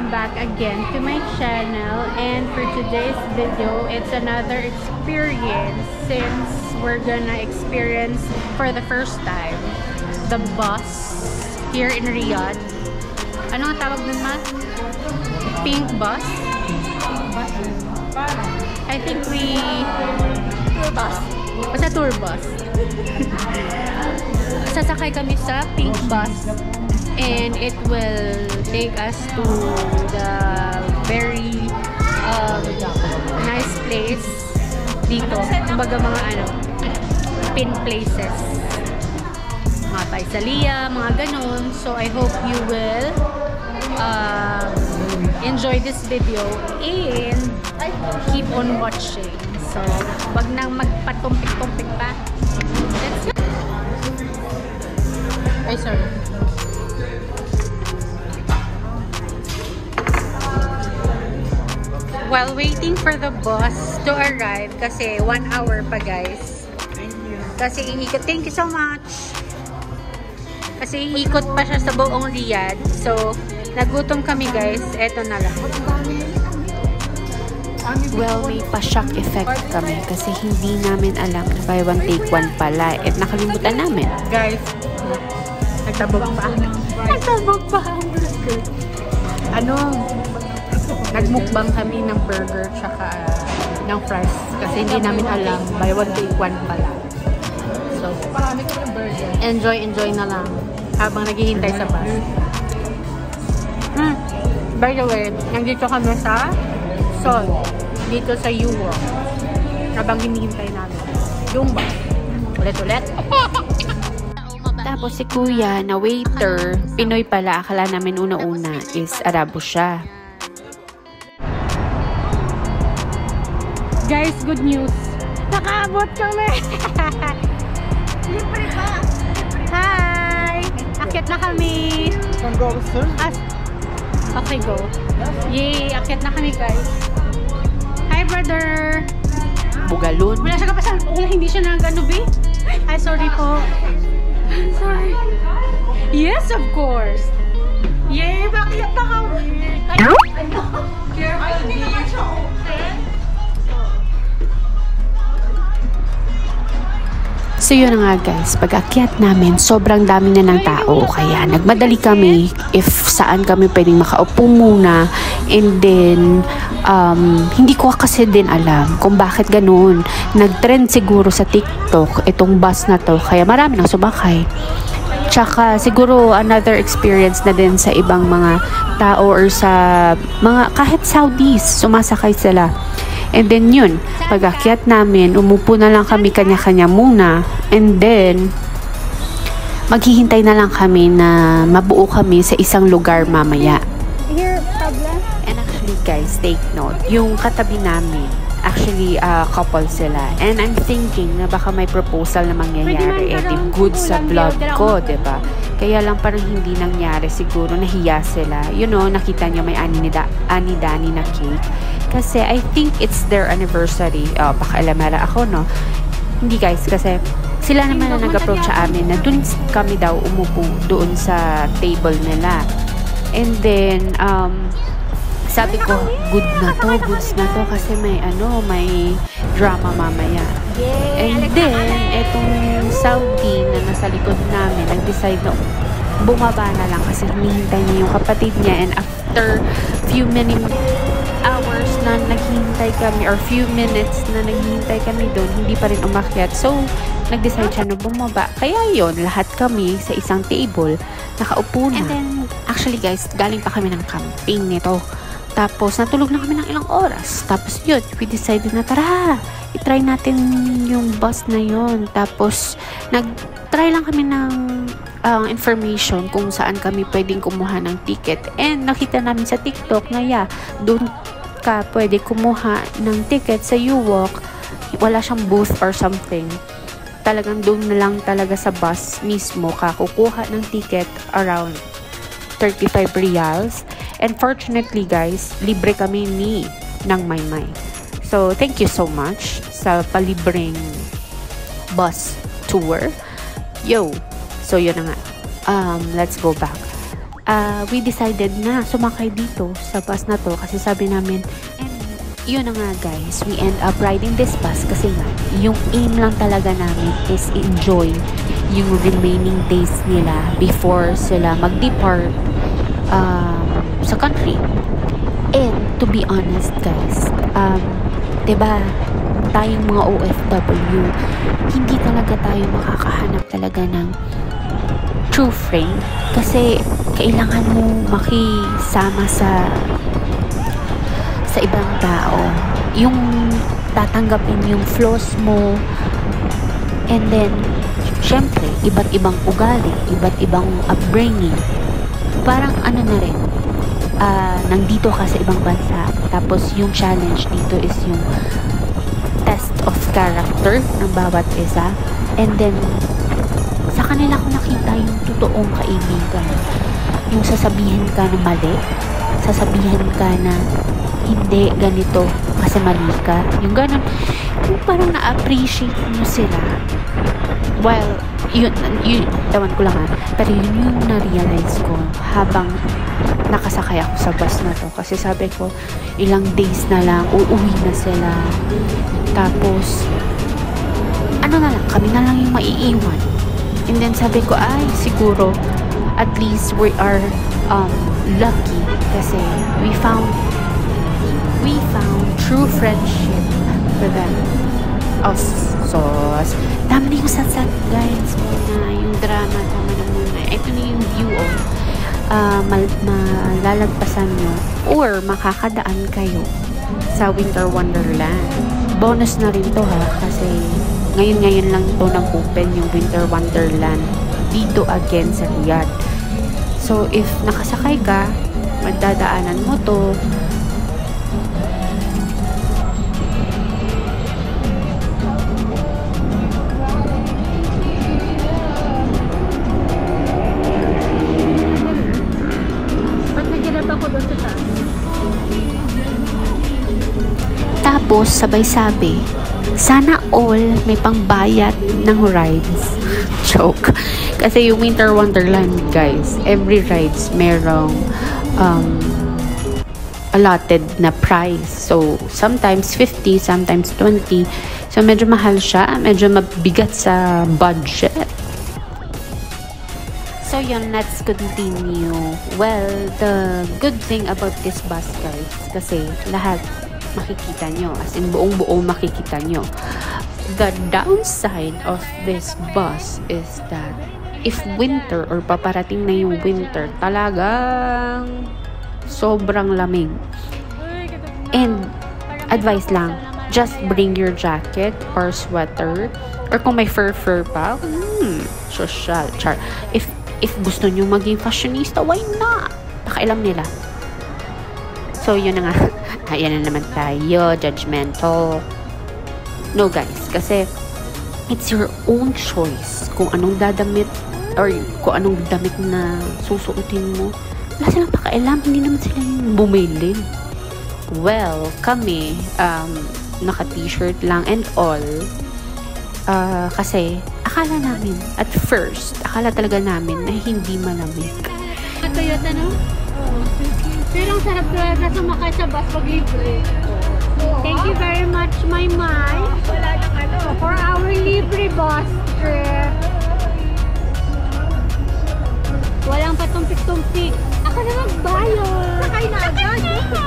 welcome back again to my channel. And for today's video, it's another experience since we're gonna experience for the first time the bus here in Riyadh. Ano ang tawag nun, Ma? Pink bus? I think tour bus. Basta tour bus. Sasakay kami sa pink bus and it will take us to the very nice place dito. Kumbaga mga pin places. Mga Paisalia, mga ganun. So I hope you will enjoy this video and keep on watching. So, wag nang magpatumpik-tumpik pa. Let's go! Ay, sorry. While waiting for the bus to arrive, kasi 1 hour pa, guys. Kasi iikot. Thank you so much! Kasi iikot pa siya sa buong Riyadh. So, nagutom kami, guys. Eto na lang. Well, may pa-shock effect kami kasi hindi namin alam na buy one take one pala at nakalimutan namin. Guys, nagtabog pa. Nagtabog pa ang burger. Nagmukbang kami ng burger tsaka ng fries kasi hindi namin alam buy one take one pala. So, marami kami burger. Enjoy na lang habang naghihintay sa bus. By the way, nandito kami sa Sol, dito sa U-Walk. Habang hinihintay namin yung bus. Ulit-ulit. Tapos si Kuya na waiter, Pinoy pala, akala namin una-una is Arabo siya. Guys, good news. Nakaabot kami. Libre pa. Hi! Akyat na kami. Can go upstairs? Okay, go. Yay! Akyat na kami, guys. Hi, brother! Bugalon. Wala siya kapasal. Wala, hindi siya nag-ano, be? Ay, sorry po. Sorry. Yes, of course. Yay! Bakit na kami? Ay, careful, hindi naman siya open. So yun na nga guys, pag-akyat namin, sobrang dami na ng tao. Kaya nagmadali kami if saan kami pwedeng makaupo muna. And then, hindi ko kasi din alam kung bakit ganun. Nag-trend siguro sa TikTok itong bus na to. Kaya marami nang sumakay. Tsaka siguro another experience na din sa ibang mga tao or sa mga kahit Saudis, sumasakay sila. And then yun, pag-akyat namin, umupo na lang kami kanya-kanya muna. And then, maghihintay na lang kami na mabuo kami sa isang lugar mamaya. And actually guys, take note, yung katabi namin, actually couple sila. And I'm thinking na baka may proposal na mangyayari. Good sa vlog ko, diba? Kaya lang parang hindi nangyari. Siguro nahiya sila. You know, nakita nyo may ani Dani na cake. Kasi I think it's their anniversary. Pakaalamera ako, no? Hindi guys, kasi sila naman na nag-approach sa amin na dun kami daw umupo doon sa table nila. And then, sabi ko, goods na to kasi may drama mamaya. And then, etong Saudi na nasa likod namin, nag-decide na bumaba na lang kasi hinihintay niya yung kapatid niya. And after few hours na naghihintay kami or few minutes na naghihintay kami doon, hindi pa rin umakyat. So, nag-decide siya na bumaba. Kaya yon, lahat kami sa isang table, nakaupo na. And then, actually guys, galing pa kami ng camping nito. Tapos, natulog na kami ng ilang oras. Tapos, yun, we decided na, tara, itry natin yung bus na yun. Tapos, nag-try lang kami ng information kung saan kami pwedeng kumuha ng ticket. And, nakita namin sa TikTok na, doon ka pwede kumuha ng ticket sa U-Walk. Wala siyang booth or something. Talagang doon na lang talaga sa bus mismo ka kukuha ng ticket around 35 riyals. And fortunately guys, libre kami ng Maymay. So thank you so much sa palibreng bus tour. So yun na nga. Let's go back. we decided na sumakay dito sa bus na to kasi sabi namin, and yun na nga guys, we end up riding this bus kasi nga, yung aim lang talaga namin is enjoy yung remaining days nila before sila mag-depart sa country. And to be honest guys, diba, tayong mga OFW, hindi talaga tayo makakahanap talaga ng true friend kasi kailangan mo makisama sa ibang tao, yung tatanggapin yung flaws mo, and then syempre iba't ibang ugali, iba't ibang upbringing, parang ano na rin, nandito ka sa ibang bansa, tapos yung challenge dito is yung test of character ng bawat isa, and then sa kanila ko nakita yung totoong kaibigan, yung sasabihin ka na mali, sasabihin ka na hindi ganito kasi mali ka, yung ganun, yung parang na-appreciate mo sila. Well, yun tawan ko lang pero yun yung na-realize ko habang nakasakay ako sa bus na to, kasi sabi ko ilang days na lang uuwi na sila, tapos ano na lang, kami na lang yung maiiwan. And then sabi ko, ay siguro at least we are lucky kasi we found true friendship with them. So, dami na yung satsat guys muna, yung drama, tama na muna. Ito na yung view malalagpasan nyo or makakadaan kayo sa Winter Wonderland. Bonus na rin to ha, kasi ngayon lang to nag-open yung Winter Wonderland dito again sa Riyadh. So, if nakasakay ka, magdadaanan mo to. Tapos, sabay-sabi, sana all may pangbayad ng rides. Joke. Kasi yung Winter Wonderland, guys, every rides merong allotted na price. So, sometimes 50, sometimes 20. So, medyo mahal siya. Medyo mabigat sa budget. So, yun, let's continue. Well, the good thing about this bus, guys, kasi lahat makikita nyo. As in, buong-buo makikita nyo. The downside of this bus is that if winter or paparating na yung winter, talagang sobrang lamig. And advice lang, just bring your jacket or sweater, or kung may fur pa, social char. If gusto nyo maging fashionista, why not? Pakailam nila. So, yun na nga. Ayan na naman tayo, judgmental. No guys, kasi it's your own choice kung anong dadamit or kung anong damit na susuotin mo. Wala silang pakailam, hindi naman sila yung bumili. Well, kami, naka-t-shirt lang and all. Kasi, akala namin, at first, akala talaga namin na hindi malamig. Toyota, no? Pero ang sarap talaga sumakay sa bus pag libre. Thank you very much, my Mai. For our libre bus trip. Walang patumpik-tumpik. Ako na magbayad. Sakay na agad.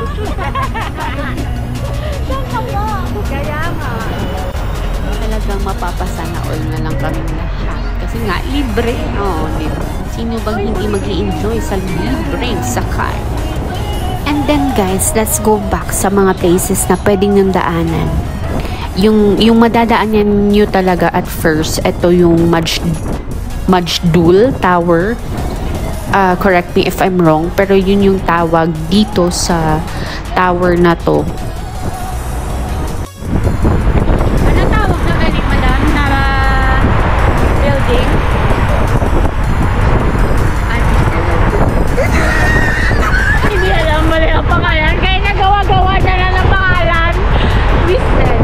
Saan ka mo? Kaya nga. Talagang mapapasana all na lang kami lahat. Kasi nga, libre. Oh, diba? Sino bang hindi mag-i-enjoy sa libreng sakay? And then guys, let's go back sa mga places na pwedeng yung daanan. Yung madadaanan nyo talaga at first, ito yung Majdul Tower. Correct me if I'm wrong, pero yun yung tawag dito sa tower na to. Ano tawag na galing, madam, na building? Hindi alam mo rin ang pangalan. Kaya nagawa-gawa na lang ng pangalan. Twisted.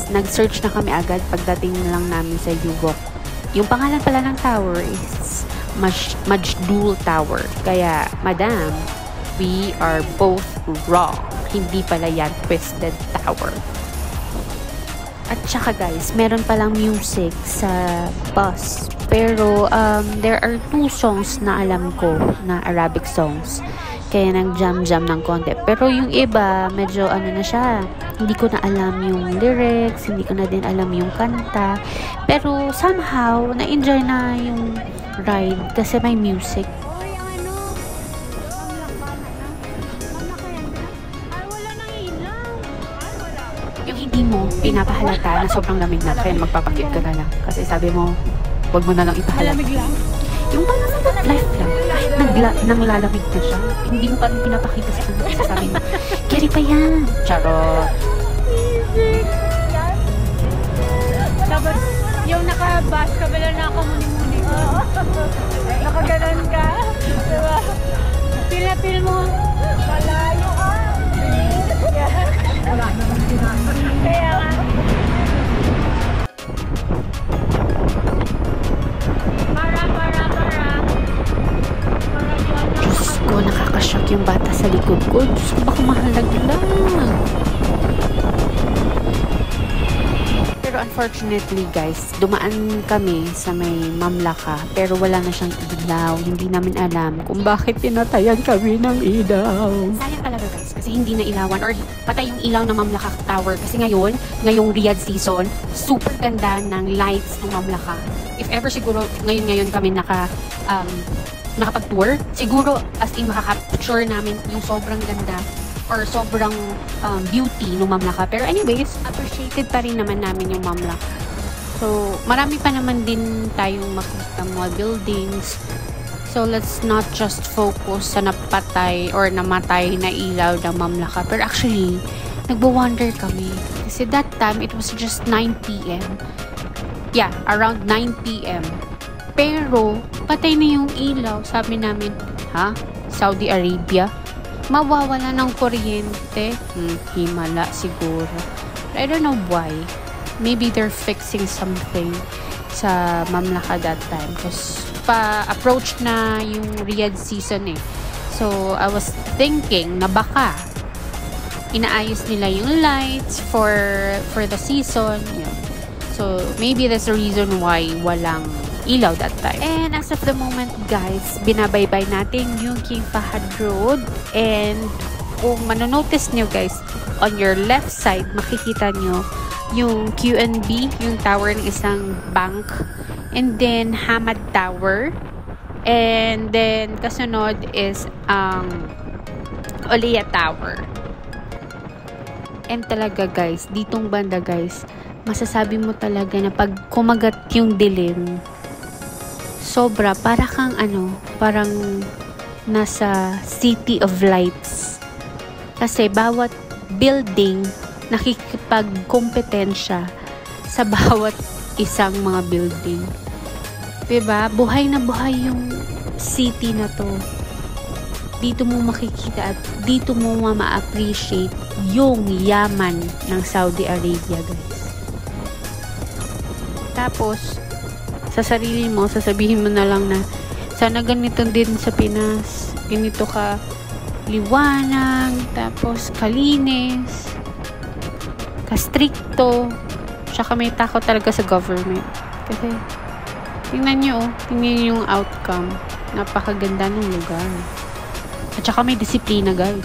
nag-search na kami agad pagdating lang namin sa Yugok. Yung pangalan pala ng tower is Majdul Tower. Kaya, madam, we are both wrong. Hindi pala yan Twisted Tower. At saka guys, meron palang music sa bus. Pero, there are 2 songs na alam ko na Arabic songs. Kaya nag-jam-jam ng konti. Pero yung iba, medyo ano na siya. Hindi ko na alam yung lyrics, hindi ko na din alam yung kanta. Pero somehow, na-enjoy na yung ride kasi may music. Yung hindi mo pinapahalata na sobrang lamig na, kaya magpapakit ka na lang. Kasi sabi mo, wag mo na lang ipahalata. Malamig lang? Yung parang life lang. Nang lalamig na siya. Hindi mo pa rin pinapakita sa kanya. Kasi sabi mo, carry pa yan. Charot. Tapos, yung naka-bus ka, wala na ako muni-muni. Nakaganon ka. Diba? Pila-pil mo. Malayo ka. Wala naman sinasa. Kaya nga. Diyos ko, nakakashock yung bata sa likod ko. Diyos ko, baka mahalaglag. Pero unfortunately guys, dumaan kami sa may Mamlaka pero wala na siyang ilaw. Hindi namin alam kung bakit pinatayan kami ng ilaw. Sayang talaga guys kasi hindi na ilawan or patay yung ilaw ng Mamlaka Tower kasi ngayong Riyadh season, super ganda ng lights ng Mamlaka. If ever siguro ngayon kami nakapag-tour, siguro as in makaka-picture namin yung sobrang ganda or sobrang beauty ng Mamlaka. Pero anyways, appreciated pa rin naman namin yung Mamlaka. So, marami pa naman din tayong makita mga buildings. So, let's not just focus sa napatay or namatay na ilaw ng Mamlaka. Pero actually, nagbo-wonder kami. Kasi that time, it was just 9 p.m. Yeah, around 9 p.m. Pero, patay na yung ilaw. Sabi namin, ha? Saudi Arabia? Mawawala ng kuryente. Himala siguro. I don't know why. Maybe they're fixing something sa Mamlaka that time. Because pa-approach na yung Riyadh season eh. So, I was thinking na baka inaayos nila yung lights for the season. Yeah. So, maybe that's the reason why walang ilaw that time. And as of the moment guys, binabaybay natin yung King Fahad Road. And kung manonotice nyo guys, on your left side, makikita nyo yung QNB, yung tower ng isang bank. And then Hamad Tower. And then kasunod is Oliya Tower. And talaga guys, ditong banda guys, masasabi mo talaga na pag kumagat yung dilim, sobra, parang nasa City of Lights. Kasi bawat building nakikipagkompetensya sa bawat isang mga building. Diba? Buhay na buhay yung city na to. Dito mo makikita at dito mo ma-appreciate yung yaman ng Saudi Arabia, guys. Tapos, sa sarili mo, sasabihin mo na lang na sana ganito din sa Pinas. Ganito ka liwanag, tapos kalinis, kastrikto, tsaka may takot talaga sa government. Kasi, tingnan nyo yung outcome. Napakaganda ng lugar. At saka may disiplina, guys.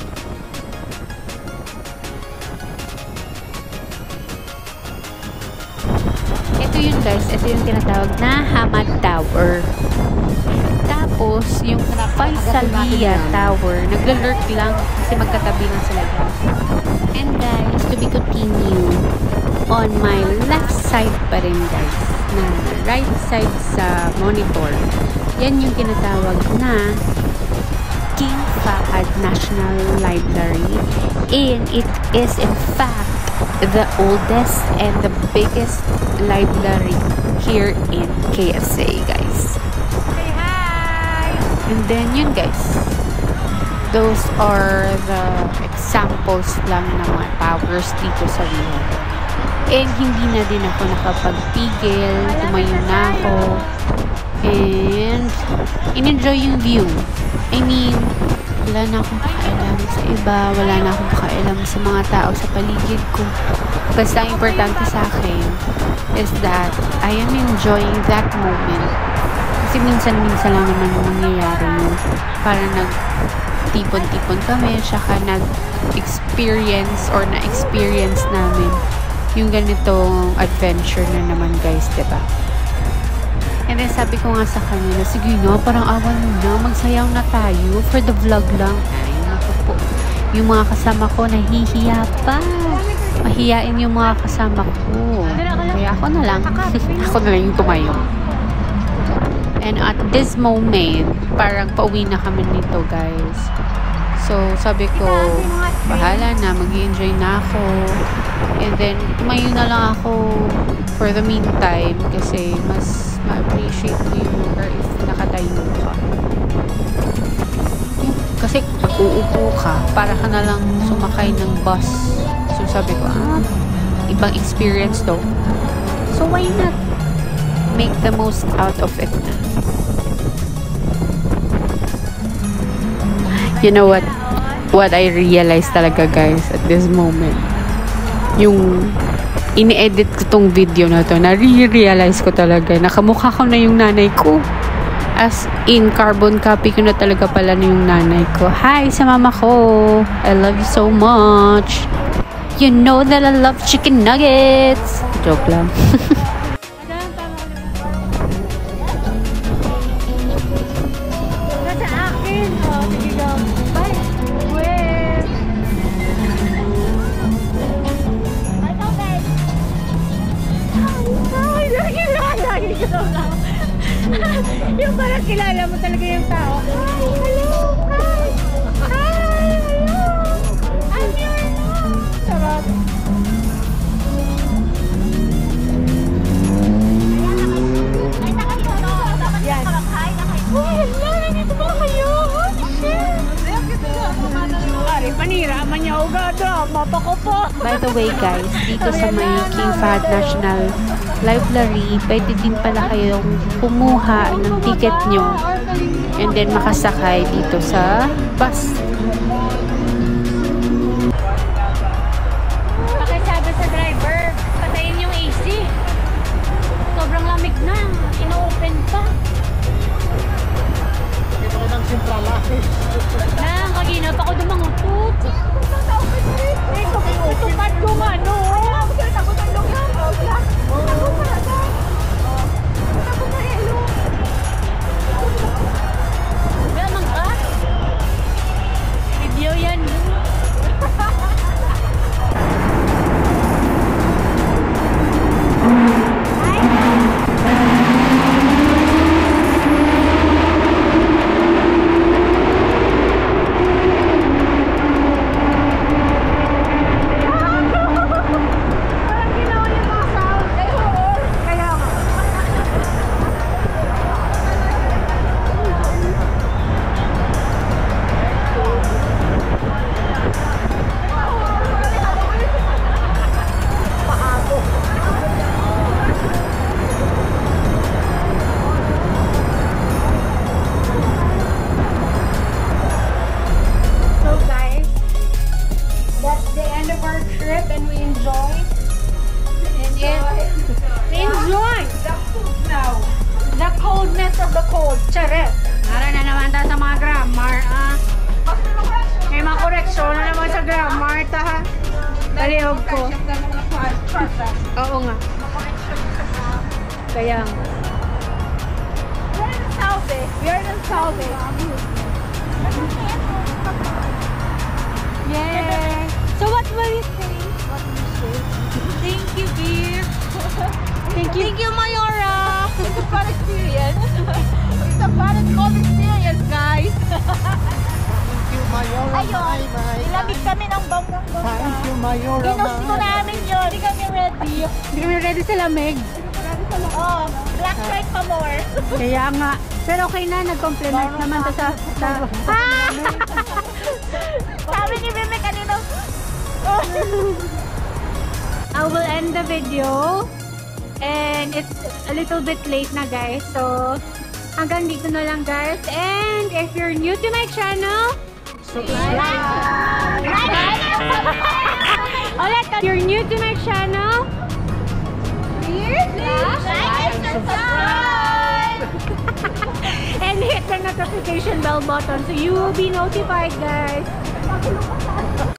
Ito yun, guys. Ito yung tinatawag na Hamad Tower. Tapos, yung Faisalia Tower, naglalurk lang kasi magkatabi lang sila. And guys, to be continued, on my left side pa rin, guys, na right side sa monitor, yan yung tinatawag na King Fahad National Library, and it is in fact the oldest and the biggest library here in KSA, guys. Say hi! And then yun, guys, those are the examples lang ng mga towers dito sa Riyadh. And hindi na din ako nakapagpigil. Tumayo na ako. And in-enjoy yung view. I mean, wala na akong pakialam sa iba. Wala na akong pakialam sa mga tao sa paligid ko. Basta ang importante sa akin is that I am enjoying that moment. Kasi minsan-minsan lang naman mangyayari yun. Parang nagtipon-tipon kami, tsaka nag-experience or na-experience namin yung ganitong adventure na naman guys, diba? And then sabi ko nga sa kanila, sige no, parang awan na, magsayaw na tayo for the vlog lang. Ay, naku po. Yung mga kasama ko, nahihiya pa. Mahiyain yung mga kasama ko. Kaya ako na lang. Ako na lang yung tumayo. And at this moment, parang pauwi na kami nito guys. So, sabi ko, bahala na, mag-i-enjoy na ako. And then, tumayo na lang ako for the meantime kasi mas ma-appreciate mo yung lugar if nakatayo ka. Kasi, uupo ka, para ka na lang sumakay ng bus. So, sabi ko, ibang experience to. So, why not make the most out of it na? You know what I realized talaga guys at this moment, yung ini-edit ko tong video na to, na-realize ko talaga nakamukha ko na yung nanay ko, as in carbon copy ko na talaga pala na yung nanay ko. Hi sa mama ko, I love you so much, you know that I love chicken nuggets. Joke lang. Yung parang kilala mo talaga yung tao. Hi! Hello! Hi! Hi! Hello! I'm your mom! Sarap! Yan. Oh, hello! Nandito ba kayo? Holy shit! Ari, panira man niya ugado. Mapa ko po. By the way guys, dito sa may King Fahd National Library, pwede din pala kayong kumuha ng ticket nyo and then makasakay dito sa bus. Pakisabi sa driver, patayin yung AC. Sobrang lamig na. Ino-open pa. Ito ko ng simprala. Kaginap ako dumangutot. Itupad ko nga, no? Video yan. Charet. Nara na naman tayo sa mga grammar, May mga koreksyon na naman sa grammar, ha? Talihog ko. Oo nga. Kaya nga. We are in Salve. Yes. So what will you say? Thank you, dear. Thank you, Mayora. It's a fun experience. It's a fun and cool experience, guys. Thank you, Mayora. Ayun, ilamig kami ng banggang-bangga. Thank you, Mayora. Ginusto namin yun. Hindi kami ready. Hindi kami ready sa lamig. Oh, black shirt pa more. Kaya nga. Pero okay na, nag-compliment naman to sa Sabi ni Mimi kanino. now we'll end the video. And it's a little bit late na guys. So, hanggang dito na lang guys. And if you're new to my channel, subscribe! Ulit, if you're new to my channel, please like and subscribe! And hit the notification bell button so you will be notified guys.